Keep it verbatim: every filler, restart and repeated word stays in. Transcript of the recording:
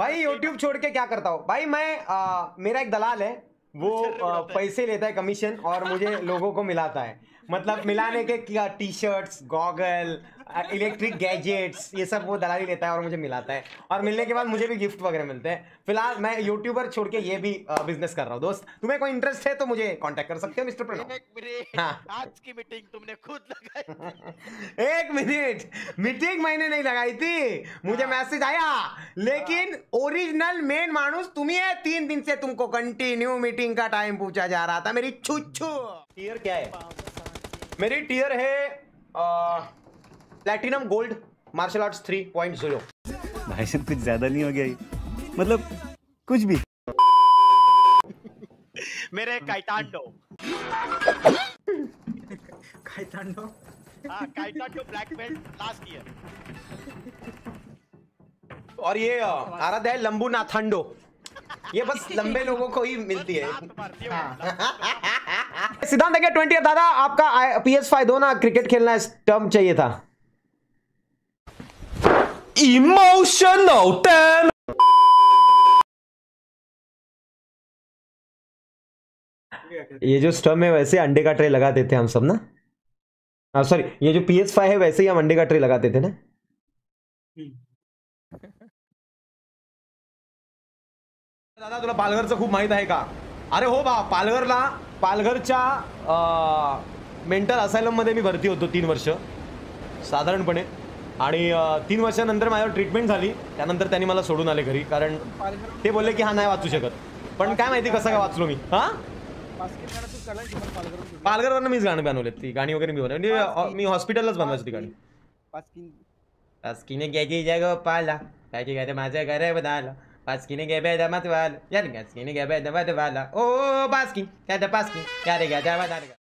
भाई यूट्यूब छोड़ के क्या करता हूँ भाई मैं? आ, मेरा एक दलाल है, वो आ, पैसे लेता है कमीशन और मुझे लोगों को मिलाता है। मतलब मिलाने के क्या, T shirts, goggle, electric gadgets, ये सब वो दलाली लेता है और मुझे मिलाता है। और मिलने के बाद मुझे भी गिफ्ट वगैरह मिलते हैं। फिलहाल मैं यूट्यूबर छोड़ के ये भी बिजनेस कर रहा हूँ। दोस्त तुम्हें कोई इंटरेस्ट है तो मुझे कांटेक्ट कर सकते हो मिस्टर प्रणव। एक मिनट, हाँ। आज की मीटिंग तुमने खुद लगाई। एक मिनट, मीटिंग मैंने नहीं लगाई थी, मुझे मैसेज आया, लेकिन ओरिजिनल मेन मानुस तुम ही है। तीन दिन से तुमको कंटिन्यू मीटिंग का टाइम पूछा जा रहा था। मेरी छुच्छू टीयर क्या है? मेरी टीयर है platinum gold martial arts three point zero. भाई साहब कुछ ज्यादा नहीं हो गया ये? मतलब कुछ भी। मेरे काइटांडो काइटांडो हाँ काइटांडो ब्लैक बेल्ट लास्ट ईयर। और ये आराध्या है लंबू नाथांडो। ये बस लंबे लोगों को ही मिलती है। सिद्धांत क्या ट्वेंटी दादा आपका पी एस फाइव दो ना, क्रिकेट खेलना स्टम्प चाहिए था। Emotional damn. ये जो स्टम्प है वैसे अंडे का ट्रे लगाते थे हम सब ना। हाँ सॉरी, ये जो पी एस फाइव है वैसे ही हम अंडे का ट्रे लगाते थे ना। दादा तुला पालघरचं खूप माहित आहे का? अरे हो बा, पालघरला पालघरच्या मेंटल असायलम मध्ये मी भरती होतो तीन वर्ष साधारणपणे। आणि तीन वर्षानंतर माझ्यावर ट्रीटमेंट झाली, त्यानंतर त्यांनी मला सोडून आले घरी, कारण ते बोलले की हा नाही वाचू शकत। पण काय माहिती कसं काय वाचलो मी। हा पालघरवरनं मीच गाणं बनवलेत, ती गाणी वगैरे मी बनवली, म्हणजे मी हॉस्पिटललाच बनवायची ती गाणी। पाचकीने घ्यायची जग पाला, काय काय माझं घर बदला, पाचकीने घे बेदा मतवाला, यार पाचकीने घे बेदा मतवाला, ओ पाचकी क्या पाचकी क्या रे क्या